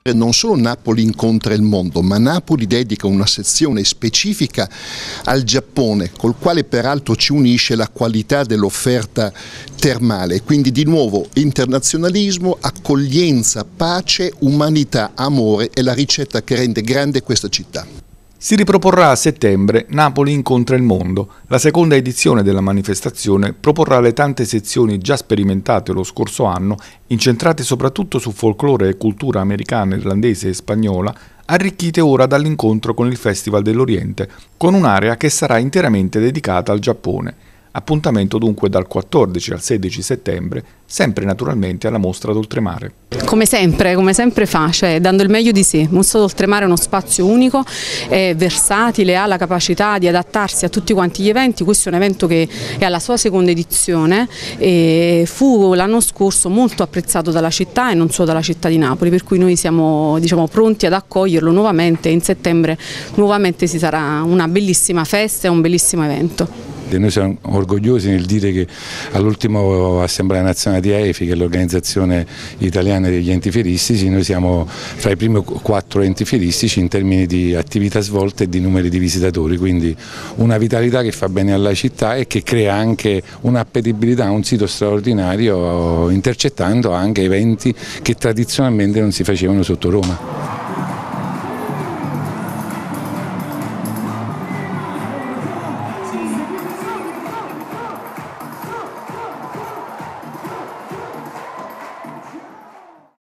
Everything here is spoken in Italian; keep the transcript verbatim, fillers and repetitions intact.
Non solo Napoli incontra il mondo, ma Napoli dedica una sezione specifica al Giappone, col quale peraltro ci unisce la qualità dell'offerta termale. Quindi di nuovo internazionalismo, accoglienza, pace, umanità, amore è la ricetta che rende grande questa città. Si riproporrà a settembre Napoli incontra il mondo. La seconda edizione della manifestazione proporrà le tante sezioni già sperimentate lo scorso anno, incentrate soprattutto su folklore e cultura americana, irlandese e spagnola, arricchite ora dall'incontro con il Festival dell'Oriente, con un'area che sarà interamente dedicata al Giappone. Appuntamento dunque dal quattordici al sedici settembre, sempre naturalmente alla Mostra d'Oltremare. Come sempre, come sempre fa, cioè dando il meglio di sé. Mostra d'Oltremare è uno spazio unico, è versatile, ha la capacità di adattarsi a tutti quanti gli eventi. Questo è un evento che è alla sua seconda edizione e fu l'anno scorso molto apprezzato dalla città e non solo dalla città di Napoli, per cui noi siamo, diciamo, pronti ad accoglierlo nuovamente. In settembre nuovamente ci sarà una bellissima festa e un bellissimo evento. Noi siamo orgogliosi nel dire che all'ultima Assemblea Nazionale di A E F I, che è l'organizzazione italiana degli enti fieristici, noi siamo fra i primi quattro enti fieristici in termini di attività svolte e di numeri di visitatori, quindi una vitalità che fa bene alla città e che crea anche un'appetibilità, un sito straordinario, intercettando anche eventi che tradizionalmente non si facevano sotto Roma.